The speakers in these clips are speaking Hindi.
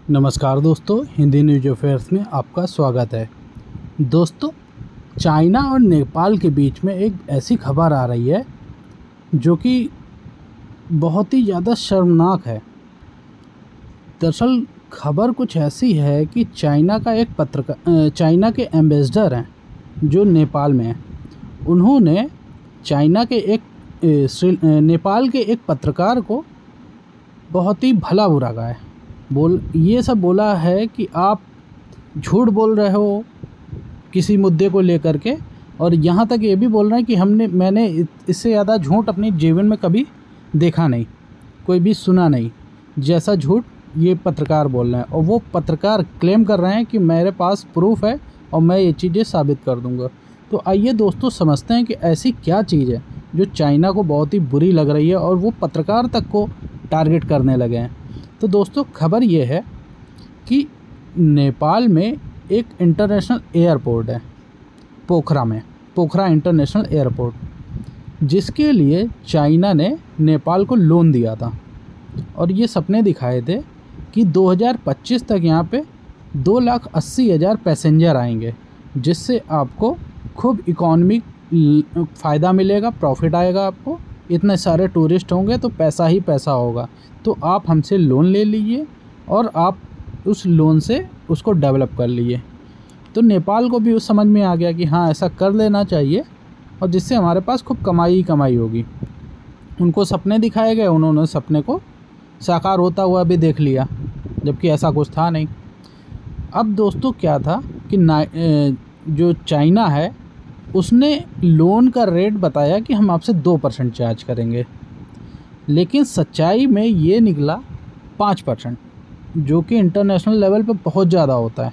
नमस्कार दोस्तों, हिंदी न्यूज अफेयर्स में आपका स्वागत है। दोस्तों, चाइना और नेपाल के बीच में एक ऐसी खबर आ रही है जो कि बहुत ही ज़्यादा शर्मनाक है। दरअसल खबर कुछ ऐसी है कि चाइना के एम्बेसडर हैं जो नेपाल में हैं। उन्होंने नेपाल के एक पत्रकार को बहुत ही भला बुरा कहा है। ये सब बोला है कि आप झूठ बोल रहे हो किसी मुद्दे को लेकर के, और यहाँ तक ये भी बोल रहे हैं कि मैंने इससे ज़्यादा झूठ अपने जीवन में कभी देखा नहीं, कोई भी सुना नहीं, जैसा झूठ ये पत्रकार बोल रहे हैं। और वो पत्रकार क्लेम कर रहे हैं कि मेरे पास प्रूफ है और मैं ये चीज़ें साबित कर दूँगा। तो आइए दोस्तों समझते हैं कि ऐसी क्या चीज़ है जो चाइना को बहुत ही बुरी लग रही है और वो पत्रकार तक को टारगेट करने लगे हैं। तो दोस्तों खबर ये है कि नेपाल में एक इंटरनेशनल एयरपोर्ट है पोखरा इंटरनेशनल एयरपोर्ट, जिसके लिए चाइना ने नेपाल को लोन दिया था और ये सपने दिखाए थे कि 2025 तक यहाँ पे 2,80,000 पैसेंजर आएंगे, जिससे आपको खूब इकोनॉमिक फ़ायदा मिलेगा, प्रॉफिट आएगा आपको। इतने सारे टूरिस्ट होंगे तो पैसा ही पैसा होगा, तो आप हमसे लोन ले लीजिए और आप उस लोन से उसको डेवलप कर लीजिए। तो नेपाल को भी उस समझ में आ गया कि हाँ, ऐसा कर लेना चाहिए और जिससे हमारे पास खूब कमाई ही कमाई होगी। उनको सपने दिखाए गए, उन्होंने सपने को साकार होता हुआ भी देख लिया, जबकि ऐसा कुछ था नहीं। अब दोस्तों क्या था कि जो चाइना है उसने लोन का रेट बताया कि हम आपसे 2% चार्ज करेंगे, लेकिन सच्चाई में ये निकला 5%, जो कि इंटरनेशनल लेवल पे बहुत ज़्यादा होता है।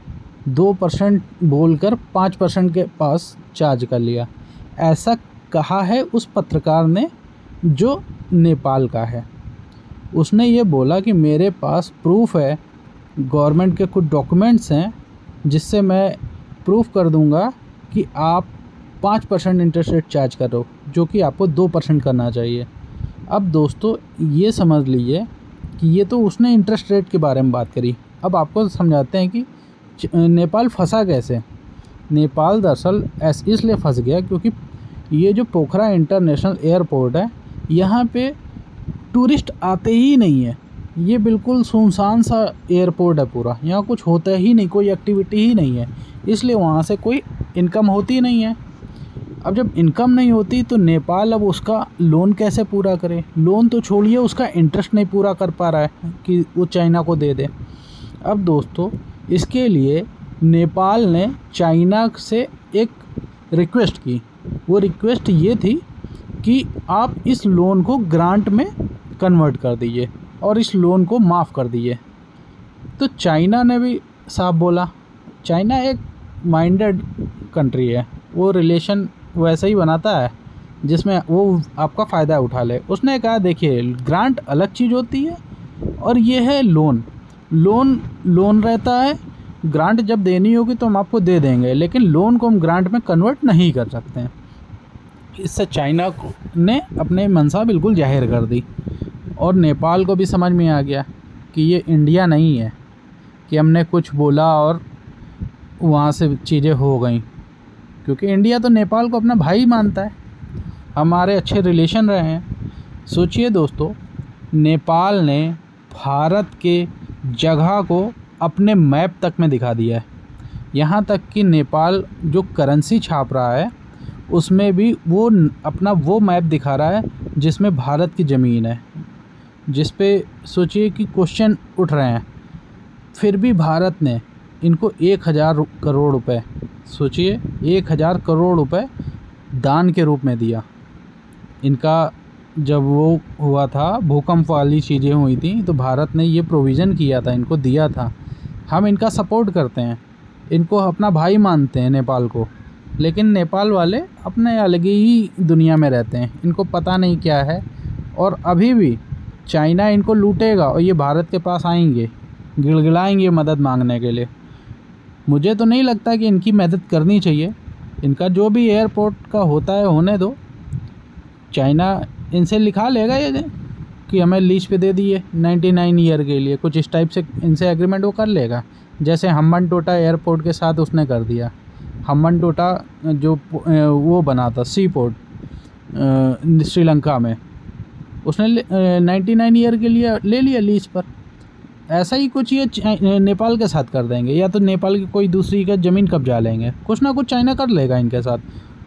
2% बोलकर 5% के पास चार्ज कर लिया। ऐसा कहा है उस पत्रकार ने जो नेपाल का है। उसने ये बोला कि मेरे पास प्रूफ है, गवर्नमेंट के कुछ डॉक्यूमेंट्स हैं जिससे मैं प्रूफ कर दूंगा कि आप 5% इंटरेस्ट रेट चार्ज कर रहे हो, जो कि आपको 2% करना चाहिए। अब दोस्तों ये समझ लीजिए कि ये तो उसने इंटरेस्ट रेट के बारे में बात करी। अब आपको समझाते हैं कि नेपाल फंसा कैसे। नेपाल दरअसल इसलिए फंस गया क्योंकि ये जो पोखरा इंटरनेशनल एयरपोर्ट है, यहाँ पे टूरिस्ट आते ही नहीं है। ये बिल्कुल सुनसान सा एयरपोर्ट है पूरा, यहाँ कुछ होता ही नहीं, कोई एक्टिविटी ही नहीं है, इसलिए वहाँ से कोई इनकम होती नहीं है। अब जब इनकम नहीं होती तो नेपाल अब उसका लोन कैसे पूरा करे। लोन तो छोड़िए, उसका इंटरेस्ट नहीं पूरा कर पा रहा है कि वो चाइना को दे दे। अब दोस्तों इसके लिए नेपाल ने चाइना से एक रिक्वेस्ट की। वो रिक्वेस्ट ये थी कि आप इस लोन को ग्रांट में कन्वर्ट कर दीजिए और इस लोन को माफ़ कर दीजिए। तो चाइना ने भी साफ बोला। चाइना एक माइंडेड कंट्री है, वो रिलेशन वैसे ही बनाता है जिसमें वो आपका फ़ायदा उठा ले। उसने कहा देखिए, ग्रांट अलग चीज़ होती है और ये है लोन रहता है। ग्रांट जब देनी होगी तो हम आपको दे देंगे, लेकिन लोन को हम ग्रांट में कन्वर्ट नहीं कर सकते हैं। इससे चाइना ने अपने मंशा बिल्कुल जाहिर कर दी और नेपाल को भी समझ में आ गया कि ये इंडिया नहीं है कि हमने कुछ बोला और वहाँ से चीज़ें हो गई, क्योंकि इंडिया तो नेपाल को अपना भाई मानता है, हमारे अच्छे रिलेशन रहे हैं। सोचिए दोस्तों, नेपाल ने भारत के जगह को अपने मैप तक में दिखा दिया है। यहाँ तक कि नेपाल जो करेंसी छाप रहा है उसमें भी वो अपना वो मैप दिखा रहा है जिसमें भारत की ज़मीन है, जिस पे सोचिए कि क्वेश्चन उठ रहे हैं। फिर भी भारत ने इनको 1,000 करोड़ रुपए, सोचिए 1,000 करोड़ रुपए दान के रूप में दिया। इनका जब वो हुआ था, भूकंप वाली चीज़ें हुई थी, तो भारत ने ये प्रोविज़न किया था, इनको दिया था। हम इनका सपोर्ट करते हैं, इनको अपना भाई मानते हैं नेपाल को, लेकिन नेपाल वाले अपने अलग ही दुनिया में रहते हैं, इनको पता नहीं क्या है। और अभी भी चाइना इनको लूटेगा और ये भारत के पास आएंगे, गिड़गिड़ाएंगे मदद मांगने के लिए। मुझे तो नहीं लगता कि इनकी मदद करनी चाहिए। इनका जो भी एयरपोर्ट का होता है होने दो, चाइना इनसे लिखा लेगा ये कि हमें लीज पे दे दिए 99 ईयर के लिए, कुछ इस टाइप से इनसे एग्रीमेंट वो कर लेगा, जैसे हम्बनटोटा एयरपोर्ट के साथ उसने कर दिया। हम्बनटोटा जो वो बना था सी पोर्ट श्रीलंका में, उसने 99 ईयर के लिए ले लिया लीज पर। ऐसा ही कुछ ये नेपाल के साथ कर देंगे, या तो नेपाल की कोई दूसरी का ज़मीन कब्जा लेंगे, कुछ ना कुछ चाइना कर लेगा इनके साथ,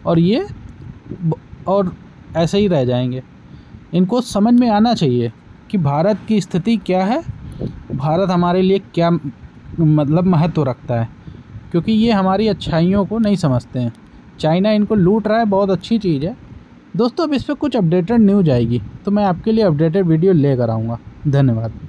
और ऐसे ही रह जाएंगे। इनको समझ में आना चाहिए कि भारत की स्थिति क्या है, भारत हमारे लिए क्या मतलब महत्व रखता है, क्योंकि ये हमारी अच्छाइयों को नहीं समझते हैं। चाइना इनको लूट रहा है, बहुत अच्छी चीज़ है दोस्तों। अब इस पर कुछ अपडेटेड न्यूज़ आएगी तो मैं आपके लिए अपडेटेड वीडियो लेकर आऊँगा। धन्यवाद।